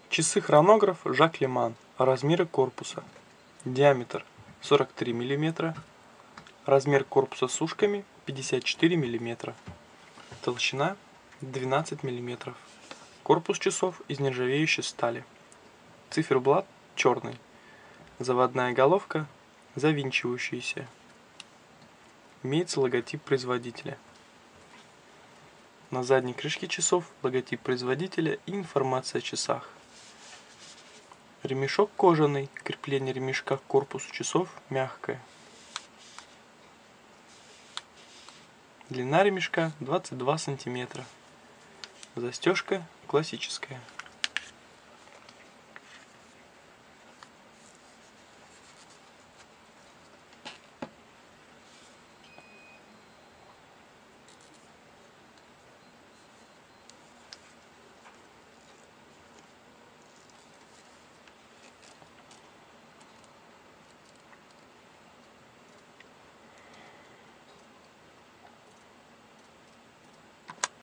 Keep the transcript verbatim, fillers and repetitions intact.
Часы-хронограф Жак Леман. Размеры корпуса. Диаметр сорок три миллиметра. Размер корпуса с ушками пятьдесят четыре миллиметра. Толщина двенадцать миллиметров. Корпус часов из нержавеющей стали. Циферблат черный. Заводная головка завинчивающаяся. Имеется логотип производителя. На задней крышке часов логотип производителя и информация о часах. Ремешок кожаный, крепление ремешка к корпусу часов мягкое. Длина ремешка двадцать два сантиметра. Застежка классическая.